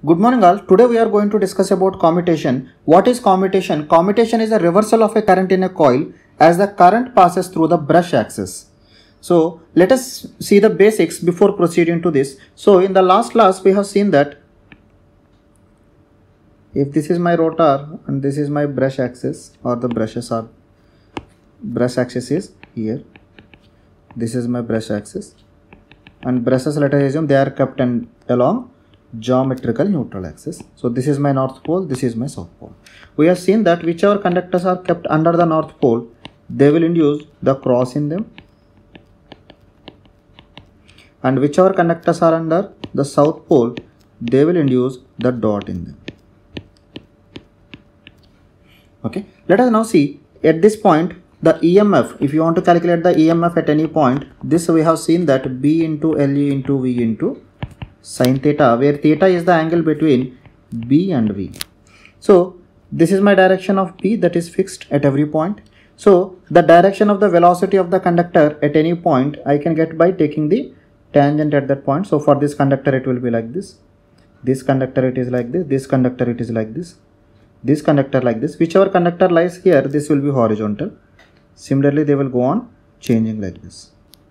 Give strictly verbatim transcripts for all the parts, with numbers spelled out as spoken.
Good morning all. Today we are going to discuss about commutation. What is commutation? Commutation is a reversal of a current in a coil as the current passes through the brush axis. So let us see the basics before proceeding to this. So in the last class we have seen that if this is my rotor and this is my brush axis, or the brushes are brush axis is here. This is my brush axis and brushes, let us assume they are kept and along geometrical neutral axis. So this is my north pole, this is my south pole. We have seen that whichever conductors are kept under the north pole, they will induce the cross in them, and whichever conductors are under the south pole, they will induce the dot in them. Okay, let us now see at this point the E M F. If you want to calculate the E M F at any point, this we have seen that B into L E into V into sin theta, where theta is the angle between B and V. So this is my direction of B that is fixed at every point. So the direction of the velocity of the conductor at any point I can get by taking the tangent at that point. So for this conductor it will be like this, this conductor it is like this, this conductor it is like this, this conductor like this. Whichever conductor lies here, this will be horizontal. Similarly they will go on changing like this,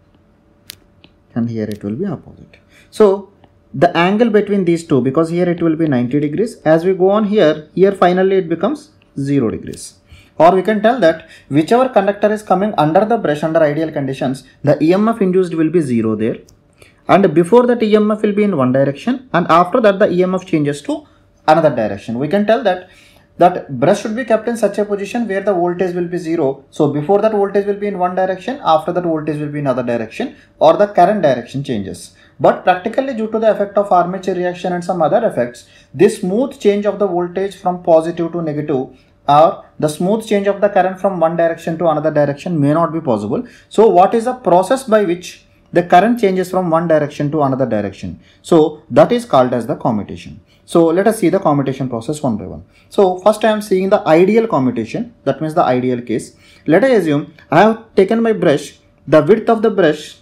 and here it will be opposite. So the angle between these two, because here it will be ninety degrees, as we go on here, here finally it becomes zero degrees. Or we can tell that whichever conductor is coming under the brush under ideal conditions, the E M F induced will be zero there, and before that E M F will be in one direction, and after that the E M F changes to another direction. We can tell that that brush should be kept in such a position where the voltage will be zero. So before that voltage will be in one direction, after that voltage will be in another direction, or the current direction changes. But practically, due to the effect of armature reaction and some other effects, this smooth change of the voltage from positive to negative, or the smooth change of the current from one direction to another direction may not be possible. So what is the process by which the current changes from one direction to another direction? So that is called as the commutation. So let us see the commutation process one by one. So first I am seeing the ideal commutation, that means the ideal case. Let us assume I have taken my brush, the width of the brush,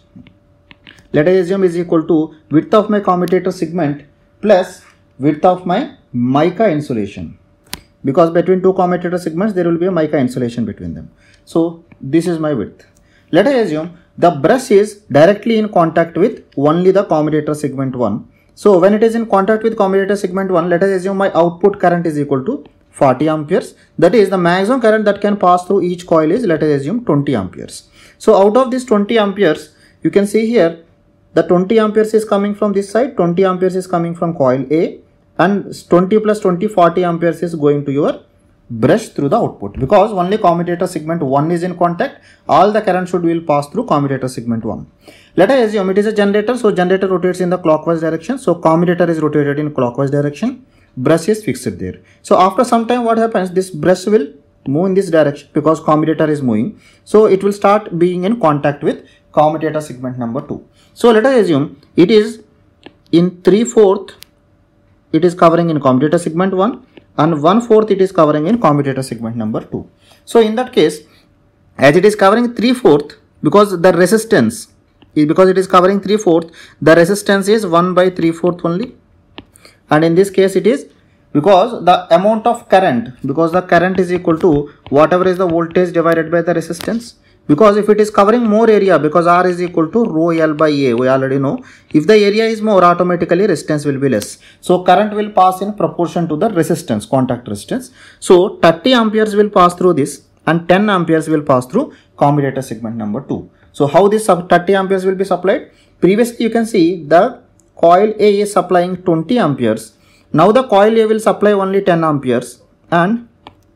let us assume is equal to width of my commutator segment plus width of my mica insulation, because between two commutator segments there will be a mica insulation between them. So this is my width. Let us assume the brush is directly in contact with only the commutator segment one. So when it is in contact with commutator segment one, let us assume my output current is equal to forty amperes. That is the maximum current that can pass through each coil is, let us assume, twenty amperes. So out of this twenty amperes, you can see here the twenty amperes is coming from this side, twenty amperes is coming from coil A, and twenty plus twenty, forty amperes is going to your brush through the output, because only commutator segment one is in contact. All the current should will pass through commutator segment one. Let us assume it is a generator, so generator rotates in the clockwise direction, so commutator is rotated in clockwise direction, brush is fixed there. So after some time what happens, this brush will move in this direction because commutator is moving, so it will start being in contact with commutator segment number two. So let us assume it is in three fourths it is covering in commutator segment one, and one fourth it is covering in commutator segment number two. So in that case, as it is covering three fourths, because the resistance is, because it is covering three fourths, the resistance is one by three fourths only. And in this case it is because the amount of current, because the current is equal to whatever is the voltage divided by the resistance. Because if it is covering more area, because R is equal to rho L by A, we already know, if the area is more, automatically resistance will be less. So current will pass in proportion to the resistance, contact resistance. So thirty amperes will pass through this and ten amperes will pass through commutator segment number two. So how this thirty amperes will be supplied? Previously you can see the coil A is supplying twenty amperes. Now the coil A will supply only ten amperes, and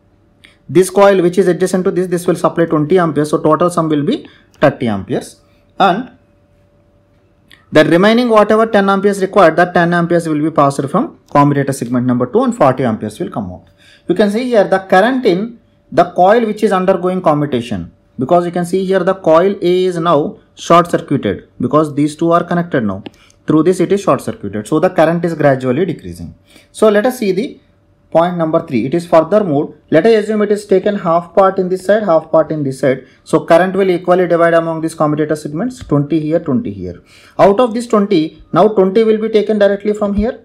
this coil which is adjacent to this, this will supply twenty amperes. So total sum will be thirty amperes, and the remaining whatever ten amperes required, that ten amperes will be passed from commutator segment number two, and forty amperes will come out. You can see here the current in the coil which is undergoing commutation, because you can see here the coil A is now short circuited, because these two are connected now. Through this it is short circuited, so the current is gradually decreasing. So let us see the point number three. It is further moved. Let us assume it is taken half part in this side, half part in this side. So current will equally divide among these commutator segments, twenty here, twenty here. Out of this twenty, now twenty will be taken directly from here,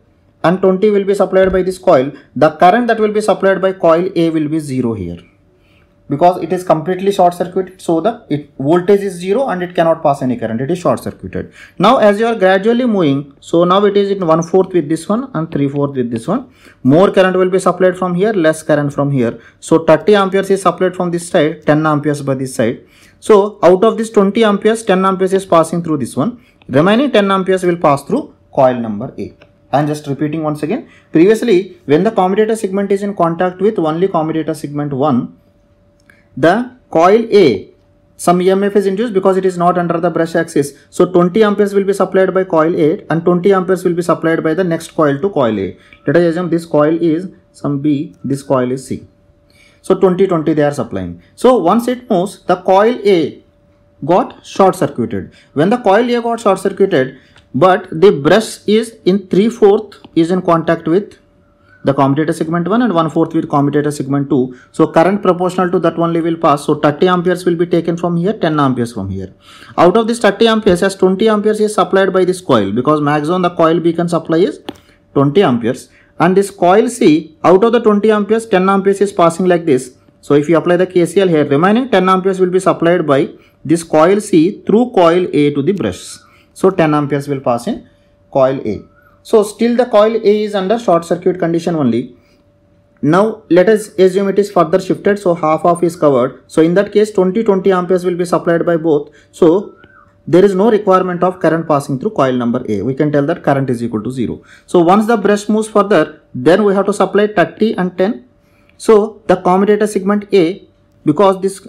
and twenty will be supplied by this coil, the current that will be supplied by coil A will be zero here, because it is completely short circuited. So the it, voltage is zero and it cannot pass any current, it is short circuited. Now as you are gradually moving, so now it is in one fourth with this one and three fourth with this one. More current will be supplied from here, less current from here. So thirty amperes is supplied from this side, ten amperes by this side. So out of this twenty amperes, ten amperes is passing through this one. Remaining ten amperes will pass through coil number A. I am just repeating once again. Previously, when the commutator segment is in contact with only commutator segment one, the coil A, some E M F is induced because it is not under the brush axis. So twenty amperes will be supplied by coil A and twenty amperes will be supplied by the next coil to coil A. Let us assume this coil is some B, this coil is C. So twenty, twenty they are supplying. So once it moves, the coil A got short circuited. When the coil A got short circuited, but the brush is in three fourth is in contact with the commutator segment one and one fourth with commutator segment two. So current proportional to that only will pass. So thirty amperes will be taken from here, ten amperes from here. Out of this thirty amperes, as twenty amperes is supplied by this coil, because maximum the coil B can supply is twenty amperes. And this coil C, out of the twenty amperes, ten amperes is passing like this. So if you apply the K C L here, remaining ten amperes will be supplied by this coil C through coil A to the brush. So ten amperes will pass in coil A. So still the coil A is under short circuit condition only. Now let us assume it is further shifted, so half of is covered. So in that case twenty, twenty amperes will be supplied by both. So there is no requirement of current passing through coil number A. We can tell that current is equal to zero. So once the brush moves further, then we have to supply thirty and ten. So the commutator segment A, because this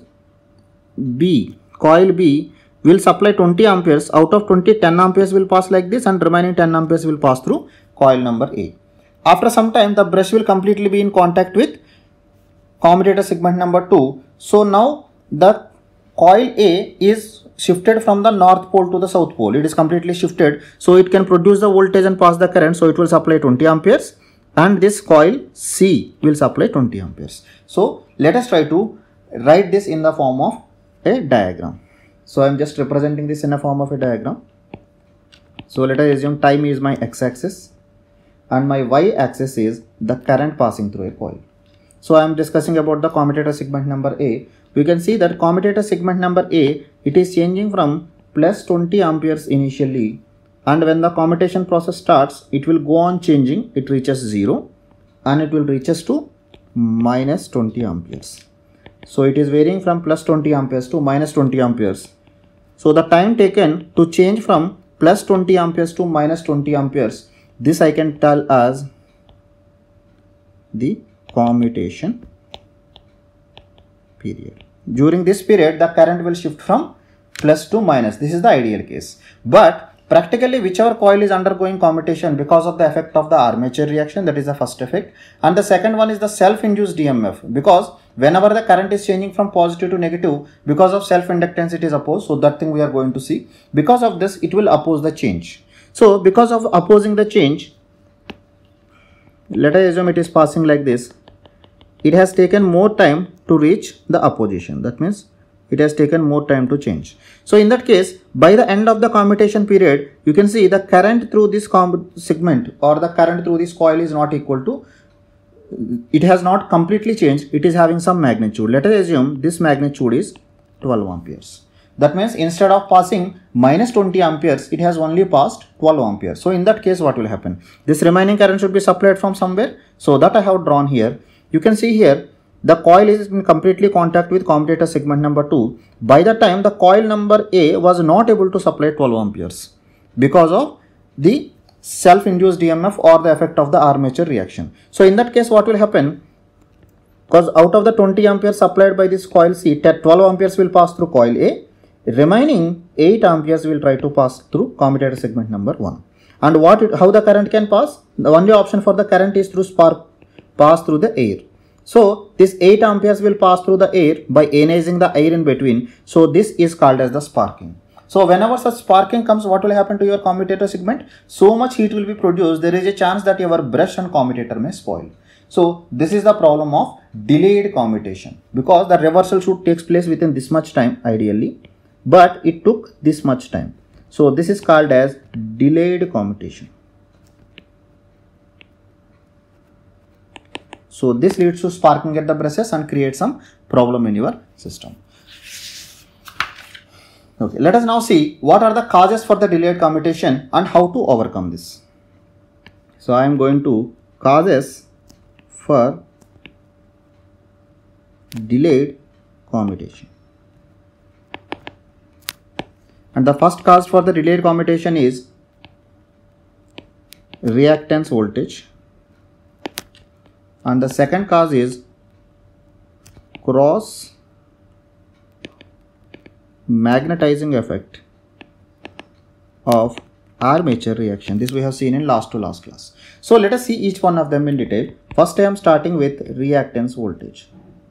B, coil B will supply twenty amperes, out of twenty, ten amperes will pass like this and remaining ten amperes will pass through coil number A. After some time, the brush will completely be in contact with commutator segment number two. So now the coil A is shifted from the north pole to the south pole. It is completely shifted. So it can produce the voltage and pass the current. So it will supply twenty amperes and this coil C will supply twenty amperes. So let us try to write this in the form of a diagram. So I am just representing this in a form of a diagram. So let us assume time is my x-axis and my y-axis is the current passing through a coil. So I am discussing about the commutator segment number A. We can see that commutator segment number A, it is changing from plus twenty amperes initially, and when the commutation process starts, it will go on changing. It reaches zero and it will reaches to minus twenty amperes. So it is varying from plus twenty amperes to minus twenty amperes. So the time taken to change from plus twenty amperes to minus twenty amperes, this I can tell as the commutation period. During this period, the current will shift from plus to minus. This is the ideal case. But practically, whichever coil is undergoing commutation because of the effect of the armature reaction, that is the first effect. And the second one is the self-induced D M F, because whenever the current is changing from positive to negative, because of self-inductance it is opposed. So that thing we are going to see. Because of this, it will oppose the change. So because of opposing the change, let us assume it is passing like this. It has taken more time to reach the opposition. That means it has taken more time to change. So in that case, by the end of the commutation period, you can see the current through this segment or the current through this coil is not equal to, it has not completely changed. It is having some magnitude. Let us assume this magnitude is twelve amperes. That means instead of passing minus twenty amperes, it has only passed twelve amperes. So in that case, what will happen? This remaining current should be supplied from somewhere. So that I have drawn here. You can see here, the coil is in completely contact with commutator segment number two. By the time the coil number A was not able to supply twelve amperes because of the self-induced D M F or the effect of the armature reaction. So in that case, what will happen? Because out of the twenty amperes supplied by this coil C, twelve amperes will pass through coil A. Remaining eight amperes will try to pass through commutator segment number one. And what it, how the current can pass? The only option for the current is through spark, pass through the air. So this eight amperes will pass through the air by ionizing the air in between. So this is called as the sparking. So whenever such sparking comes, what will happen to your commutator segment? So much heat will be produced, there is a chance that your brush and commutator may spoil. So this is the problem of delayed commutation, because the reversal should take place within this much time ideally, but it took this much time. So this is called as delayed commutation. So this leads to sparking at the brushes and create some problem in your system. Okay, let us now see what are the causes for the delayed commutation and how to overcome this. So I am going to causes for delayed commutation. And the first cause for the delayed commutation is reactance voltage. And the second cause is cross magnetizing effect of armature reaction. This we have seen in last to last class. So let us see each one of them in detail. First I am starting with reactance voltage.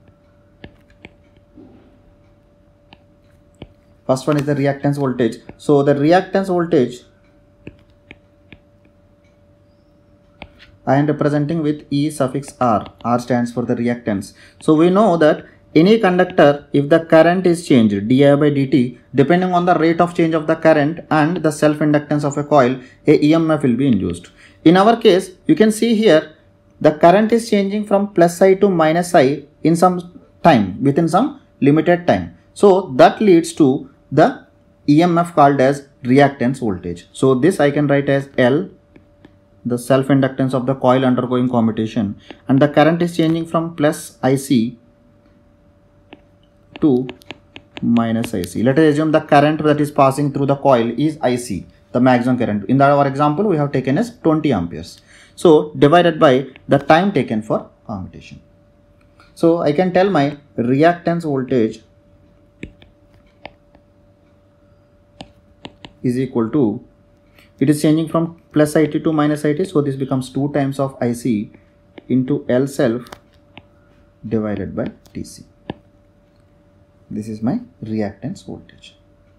First one is the reactance voltage. So the reactance voltage I am representing with E suffix R. R stands for the reactance. So we know that any conductor, if the current is changed di by dt, depending on the rate of change of the current and the self-inductance of a coil, a E M F will be induced. In our case, you can see here the current is changing from plus I to minus I in some time, within some limited time. So that leads to the E M F called as reactance voltage. So this I can write as L, the self-inductance of the coil undergoing commutation, and the current is changing from plus I C to minus I C. Let us assume the current that is passing through the coil is I C, the maximum current. In our example, we have taken as twenty amperes. So divided by the time taken for commutation. So I can tell my reactance voltage is equal to, it is changing from plus I T to minus I T, so this becomes two times of I C into L self divided by T C. This is my reactance voltage.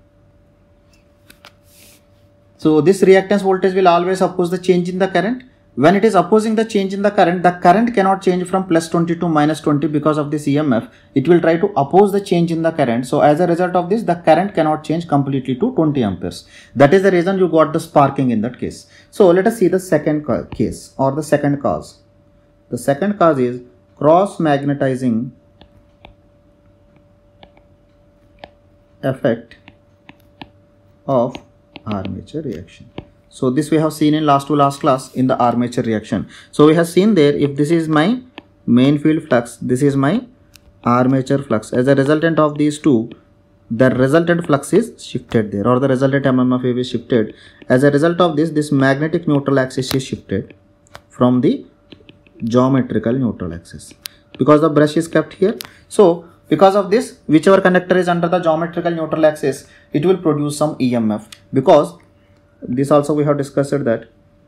So this reactance voltage will always oppose the change in the current. When it is opposing the change in the current, the current cannot change from plus twenty to minus twenty because of this E M F. It will try to oppose the change in the current. So as a result of this, the current cannot change completely to twenty amperes. That is the reason you got the sparking in that case. So let us see the second case or the second cause. The second cause is cross magnetizing effect of armature reaction. So this we have seen in last to last class in the armature reaction. So we have seen there, if this is my main field flux, this is my armature flux. As a resultant of these two, the resultant flux is shifted there, or the resultant M M F wave is shifted. As a result of this, this magnetic neutral axis is shifted from the geometrical neutral axis because the brush is kept here. So because of this, whichever conductor is under the geometrical neutral axis, it will produce some E M F, because this also we have discussed that.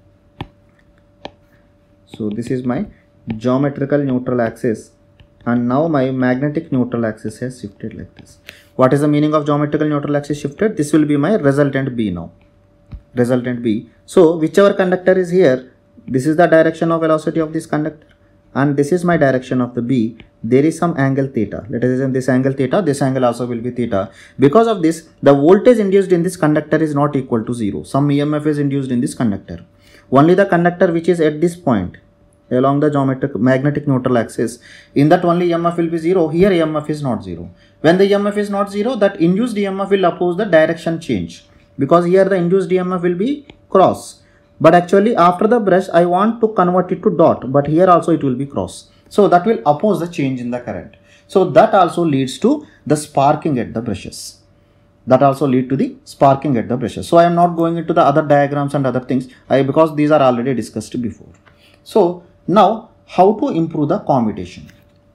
So this is my geometrical neutral axis, and now my magnetic neutral axis has shifted like this. What is the meaning of geometrical neutral axis shifted? This will be my resultant B now. Resultant B. So whichever conductor is here, this is the direction of velocity of this conductor, and this is my direction of the B. There is some angle theta. Let us assume this angle theta, this angle also will be theta. Because of this, the voltage induced in this conductor is not equal to zero. Some E M F is induced in this conductor. Only the conductor which is at this point along the geometric magnetic neutral axis, in that only E M F will be zero. Here E M F is not zero. When the E M F is not zero, that induced E M F will oppose the direction change, because here the induced E M F will be cross. But actually after the brush, I want to convert it to dot, but here also it will be cross. So that will oppose the change in the current. So that also leads to the sparking at the brushes. That also lead to the sparking at the brushes. So I am not going into the other diagrams and other things I, because these are already discussed before. So now how to improve the commutation.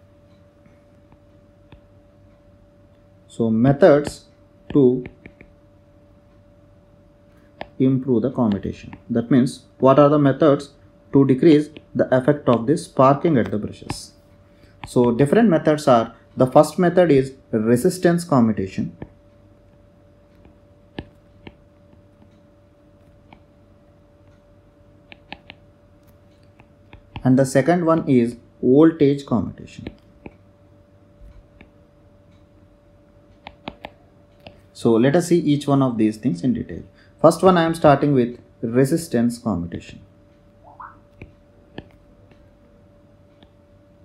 So methods to improve the commutation. That means what are the methods to decrease the effect of this sparking at the brushes. So different methods are, the first method is resistance commutation. And the second one is voltage commutation. So let us see each one of these things in detail. First one I am starting with resistance commutation.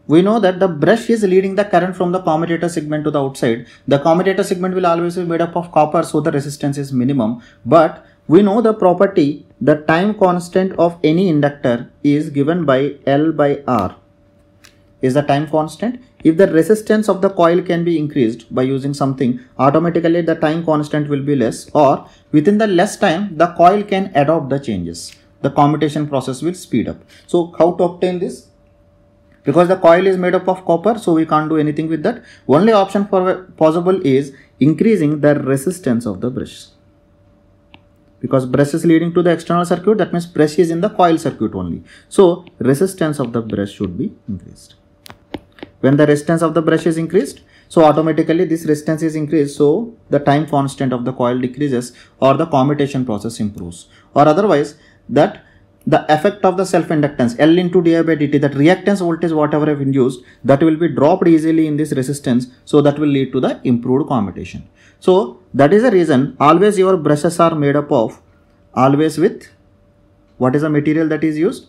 we know that the brush is leading the current from the commutator segment to the outside. The commutator segment will always be made up of copper, so the resistance is minimum. But we know the property, the time constant of any inductor is given by L by R, is the time constant. If the resistance of the coil can be increased by using something, automatically the time constant will be less, or within the less time the coil can adopt the changes. The commutation process will speed up. So how to obtain this? Because the coil is made up of copper, so we can't do anything with that. Only option for possible is increasing the resistance of the brush. Because brush is leading to the external circuit, that means brush is in the coil circuit only. So resistance of the brush should be increased. When the resistance of the brush is increased, so automatically this resistance is increased, so the time constant of the coil decreases or the commutation process improves. Or otherwise, that the effect of the self-inductance L into di by dt, that reactance voltage whatever I've induced, that will be dropped easily in this resistance, so that will lead to the improved commutation. So that is the reason always your brushes are made up of, always with, what is the material that is used?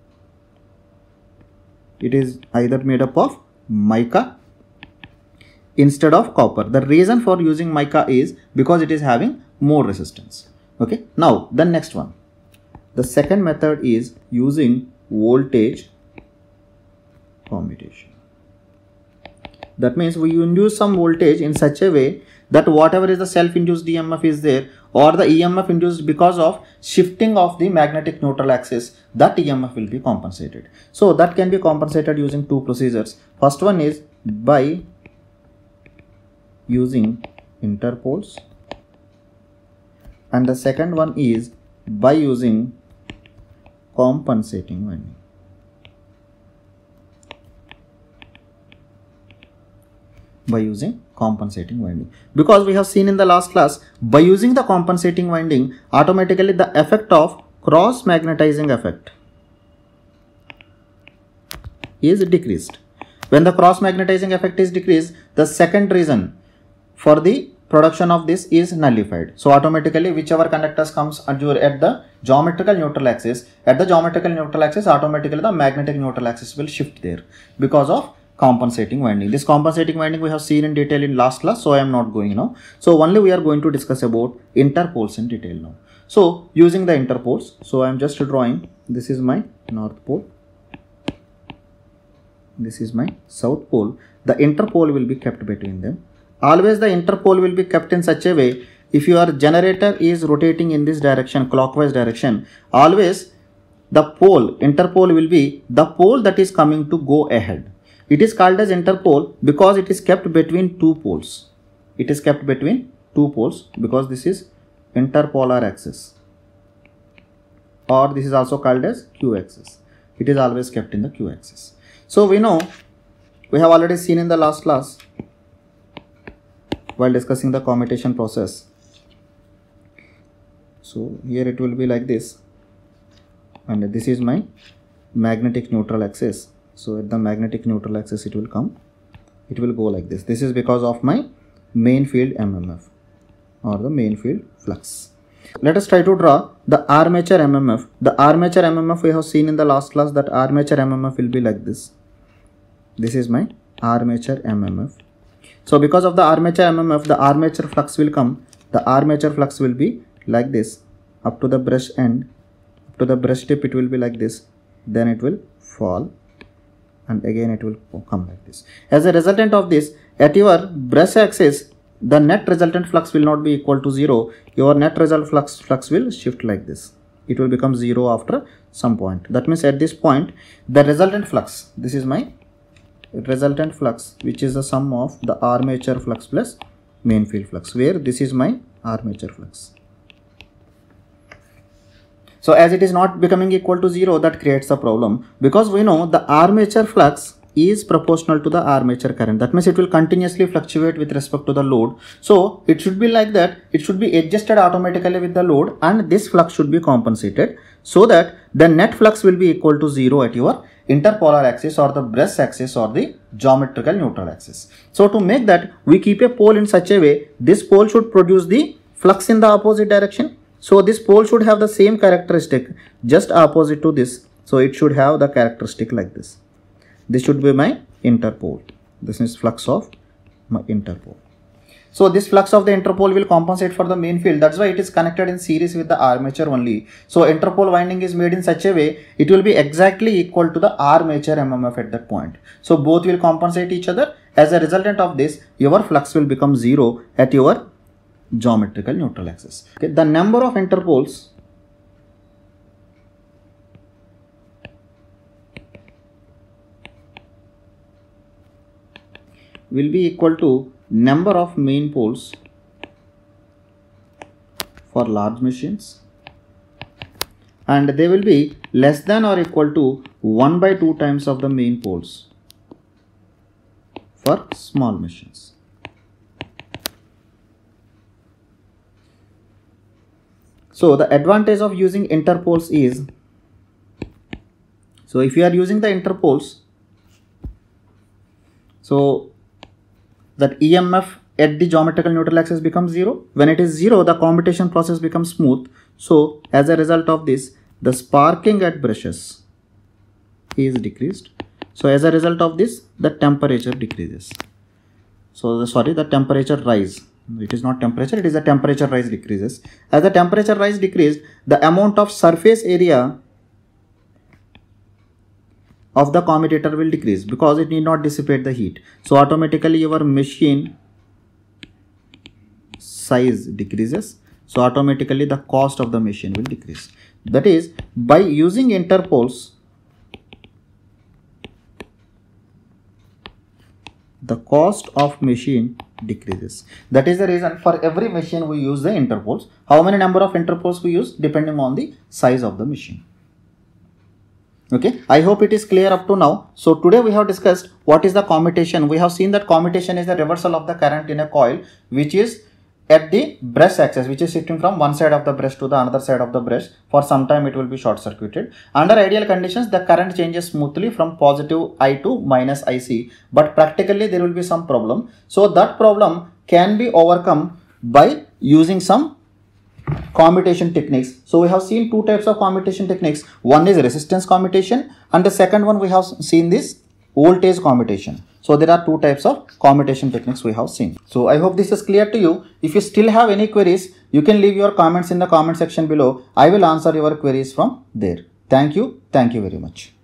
It is either made up of mica instead of copper. The reason for using mica is because it is having more resistance. Okay, now the next one. The second method is using voltage commutation. That means we induce some voltage in such a way that whatever is the self-induced E M F is there, or the E M F induced because of shifting of the magnetic neutral axis, that E M F will be compensated. So that can be compensated using two procedures. First one is by using interpoles, and the second one is by using compensating winding. By using compensating winding, because we have seen in the last class, by using the compensating winding, automatically the effect of cross magnetizing effect is decreased. When the cross magnetizing effect is decreased, the second reason for the production of this is nullified. So automatically whichever conductors comes at the geometrical neutral axis, at the geometrical neutral axis, automatically the magnetic neutral axis will shift there because of compensating winding. This compensating winding we have seen in detail in last class, so I am not going now. So only we are going to discuss about interpoles in detail now. So using the interpoles, so I am just drawing, this is my north pole, this is my south pole. The interpole will be kept between them. Always the interpole will be kept in such a way, if your generator is rotating in this direction, clockwise direction, always the pole, interpole will be the pole that is coming to go ahead. It is called as interpole because it is kept between two poles. It is kept between two poles because this is interpolar axis, or this is also called as Q axis. It is always kept in the Q axis. So we know, we have already seen in the last class while discussing the commutation process. So here it will be like this, and this is my magnetic neutral axis. So at the magnetic neutral axis it will come, it will go like this. This is because of my main field M M F or the main field flux. Let us try to draw the armature M M F. The armature M M F we have seen in the last class, that armature M M F will be like this. This is my armature M M F. So because of the armature M M F, the armature flux will come. The armature flux will be like this. Up to the brush end, up to the brush tip it will be like this. Then it will fall, and again it will come like this. As a resultant of this, at your brush axis, the net resultant flux will not be equal to zero. Your net result flux, flux will shift like this. It will become zero after some point. That means at this point, the resultant flux, this is my resultant flux, which is the sum of the armature flux plus main field flux, where this is my armature flux. So as it is not becoming equal to zero, that creates a problem, because we know the armature flux is proportional to the armature current. That means it will continuously fluctuate with respect to the load. So it should be like that. It should be adjusted automatically with the load, and this flux should be compensated so that the net flux will be equal to zero at your interpolar axis or the brush axis or the geometrical neutral axis. So to make that, we keep a pole in such a way, this pole should produce the flux in the opposite direction. So this pole should have the same characteristic, just opposite to this. So it should have the characteristic like this. This should be my interpole. This is flux of my interpole. So this flux of the interpole will compensate for the main field. That's why it is connected in series with the armature only. So interpole winding is made in such a way, it will be exactly equal to the armature M M F at that point. So both will compensate each other. As a resultant of this, your flux will become zero at your geometrical neutral axis. Okay, the number of interpoles will be equal to number of main poles for large machines, and they will be less than or equal to one by two times of the main poles for small machines. So the advantage of using interpoles is, so if you are using the interpoles, so that E M F at the geometrical neutral axis becomes zero. When it is zero, the commutation process becomes smooth. So as a result of this, the sparking at brushes is decreased. So as a result of this, the temperature decreases. So the, sorry, the temperature rise. It is not temperature, it is the temperature rise decreases. As the temperature rise decreased, the amount of surface area of the commutator will decrease because it need not dissipate the heat. So automatically your machine size decreases. So automatically the cost of the machine will decrease. That is, by using interpoles, the cost of machine decreases. That is the reason for every machine we use the interpoles. How many number of interpoles we use depending on the size of the machine. Okay, I hope it is clear up to now. So today we have discussed what is the commutation. We have seen that commutation is the reversal of the current in a coil which is at the brush axis, which is shifting from one side of the brush to the another side of the brush. For some time it will be short circuited. Under ideal conditions, the current changes smoothly from positive I to minus I C, but practically there will be some problem. So that problem can be overcome by using some commutation techniques. So we have seen two types of commutation techniques. One is resistance commutation, and the second one we have seen this voltage commutation. So there are two types of commutation techniques we have seen. So I hope this is clear to you. If you still have any queries, you can leave your comments in the comment section below. I will answer your queries from there. Thank you. Thank you very much.